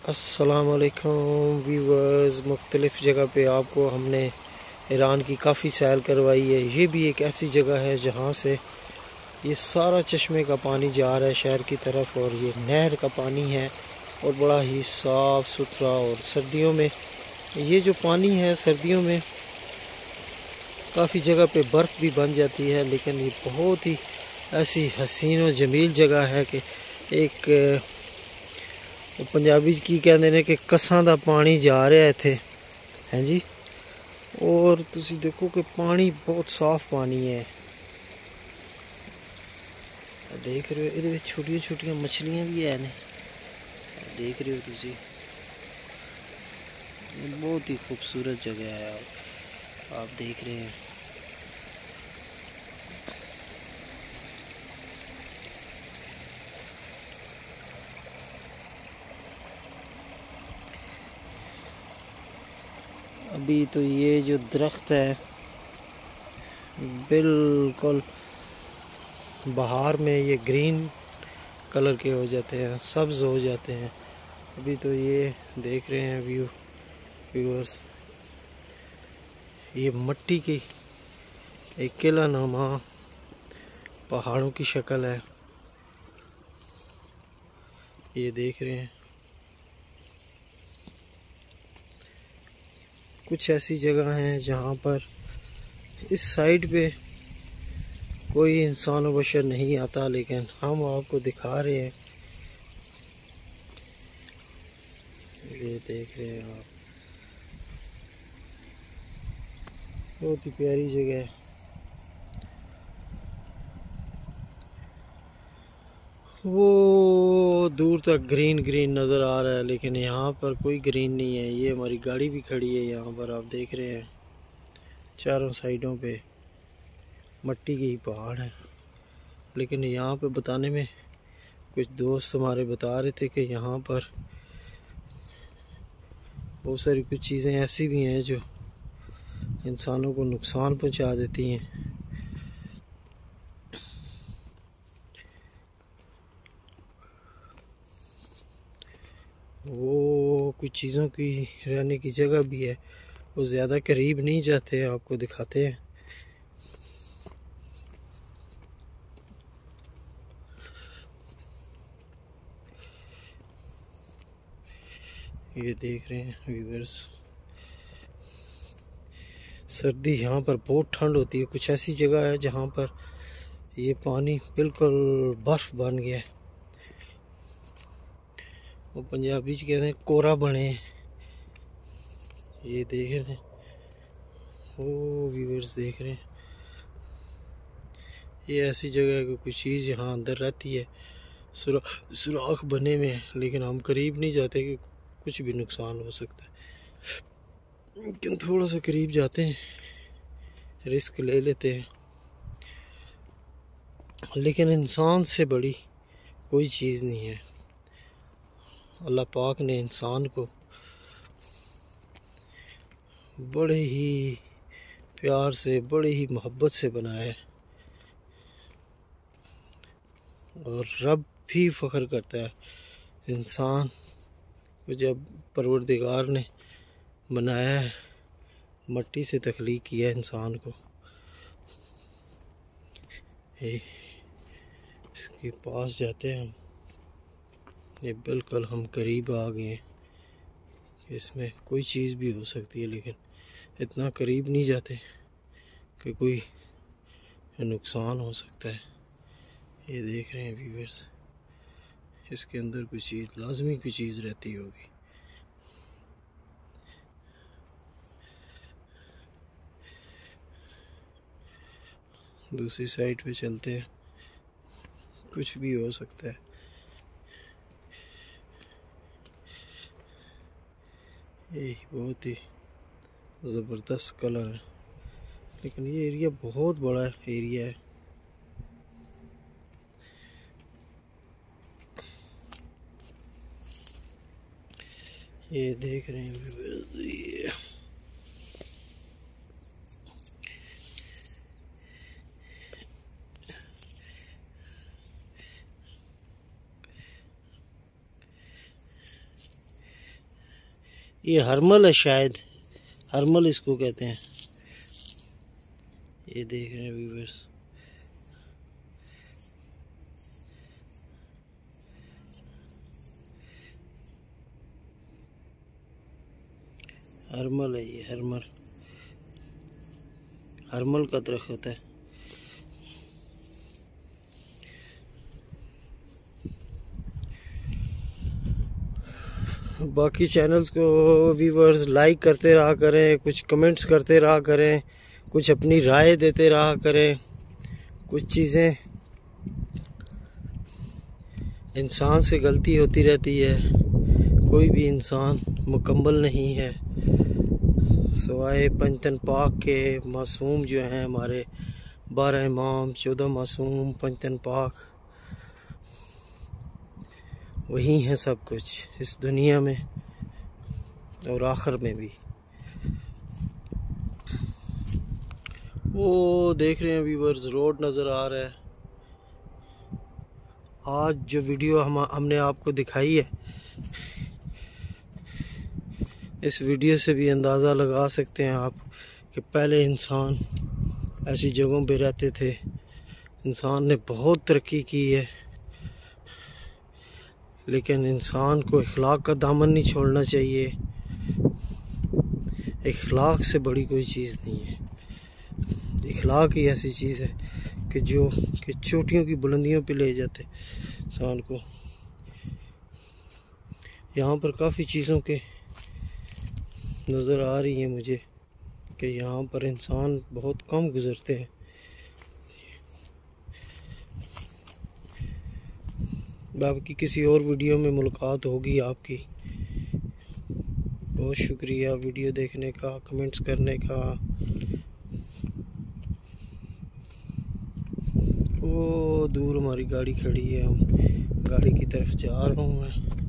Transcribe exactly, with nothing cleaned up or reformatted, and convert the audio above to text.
अस्सलाम वालेकुम व्यूवर्स। मुख्तलिफ़ जगह पे आपको हमने ईरान की काफ़ी सैर करवाई है। ये भी एक ऐसी जगह है जहाँ से ये सारा चश्मे का पानी जा रहा है शहर की तरफ, और ये नहर का पानी है और बड़ा ही साफ़ सुथरा। और सर्दियों में ये जो पानी है, सर्दियों में काफ़ी जगह पे बर्फ़ भी बन जाती है, लेकिन ये बहुत ही ऐसी हसीन और जमील जगह है कि एक पंजाबी की कहते हैं कि कसां दा पानी जा रहा है इत्थे, हैं जी। और तुसी देखो कि पानी बहुत साफ पानी है। देख रहे हो ये छोटिया छोटिया मछलियां भी है ने, देख रहे हो तुसी। बहुत ही खूबसूरत जगह है, आप, आप देख रहे हैं। अभी तो ये जो दरख्त है बिल्कुल बहार में ये ग्रीन कलर के हो जाते हैं, सब्ज हो जाते हैं। अभी तो ये देख रहे हैं व्यू व्यूअर्स, ये मट्टी की एक किला नुमा पहाड़ों की शक्ल है, ये देख रहे हैं। कुछ ऐसी जगह हैं जहाँ पर इस साइड पे कोई इंसान व बशर नहीं आता, लेकिन हम आपको दिखा रहे हैं। ये देख रहे हैं आप, बहुत ही प्यारी जगह है। वो दूर तक ग्रीन ग्रीन नज़र आ रहा है, लेकिन यहाँ पर कोई ग्रीन नहीं है। ये हमारी गाड़ी भी खड़ी है यहाँ पर, आप देख रहे हैं। चारों साइडों पे मट्टी के ही पहाड़ हैं, लेकिन यहाँ पे बताने में कुछ दोस्त हमारे बता रहे थे कि यहाँ पर बहुत सारी कुछ चीज़ें ऐसी भी हैं जो इंसानों को नुकसान पहुँचा देती हैं। वो कुछ चीज़ों की रहने की जगह भी है, वो ज़्यादा करीब नहीं जाते, आपको दिखाते हैं। ये देख रहे हैं व्यूअर्स, सर्दी यहाँ पर बहुत ठंड होती है। कुछ ऐसी जगह है जहाँ पर ये पानी बिल्कुल बर्फ़ बन गया है, वो पंजाबी च कहते हैं कोरा बने। ये देख रहे हैं, वो व्यूअर्स देख रहे हैं। ये ऐसी जगह है कि कुछ चीज़ यहाँ अंदर रहती है, सुरा, सुराख बने में, लेकिन हम करीब नहीं जाते कि कुछ भी नुकसान हो सकता है। लेकिन थोड़ा सा करीब जाते हैं, रिस्क ले लेते हैं। लेकिन इंसान से बड़ी कोई चीज़ नहीं है। अल्लाह पाक ने इंसान को बड़े ही प्यार से, बड़े ही मोहब्बत से बनाया है, और रब भी फ़ख्र करता है इंसान को जब परवरदिगार ने बनाया है, मट्टी से तख्लीक किया इंसान को। ये इसके पास जाते हैं हम, ये बिल्कुल हम करीब आ गए हैं। इसमें कोई चीज़ भी हो सकती है, लेकिन इतना करीब नहीं जाते कि कोई नुकसान हो सकता है। ये देख रहे हैं व्यूअर्स, इसके अंदर कुछ चीज़, लाजमी कोई चीज़ रहती होगी। दूसरी साइड पे चलते हैं, कुछ भी हो सकता है। ये बहुत ही ज़बरदस्त कलर है, लेकिन ये एरिया बहुत बड़ा एरिया है। ये देख रहे हैं ये ये हरमल है शायद, हरमल इसको कहते हैं। ये देख रहे हैं व्यूअर्स, हरमल है ये, हरमल हरमल का दरख्त है। बाकी चैनल्स को व्यूअर्स लाइक करते रहा करें, कुछ कमेंट्स करते रहा करें, कुछ अपनी राय देते रहा करें। कुछ चीज़ें इंसान से गलती होती रहती है, कोई भी इंसान मुकम्मल नहीं है। सवाए पंजतन पाक के मासूम जो हैं हमारे बारह इमाम, चौदह मासूम, पंजतन पाक, वही हैं सब कुछ इस दुनिया में और आखिर में भी। वो देख रहे हैं व्यूअर्स, रोड नज़र आ रहा है। आज जो वीडियो हम हमने आपको दिखाई है, इस वीडियो से भी अंदाज़ा लगा सकते हैं आप कि पहले इंसान ऐसी जगहों पे रहते थे। इंसान ने बहुत तरक्की की है, लेकिन इंसान को इखलाक का दामन नहीं छोड़ना चाहिए। इखलाक से बड़ी कोई चीज़ नहीं है। इखलाक ही ऐसी चीज़ है कि जो कि चोटियों की बुलंदियों पे ले जाते इंसान को। यहाँ पर काफ़ी चीज़ों के नज़र आ रही है मुझे कि यहाँ पर इंसान बहुत कम गुज़रते हैं। बाकी किसी और वीडियो में मुलाकात होगी आपकी। बहुत शुक्रिया वीडियो देखने का, कमेंट्स करने का। वो दूर हमारी गाड़ी खड़ी है, हम गाड़ी की तरफ जा रहा हूँ मैं।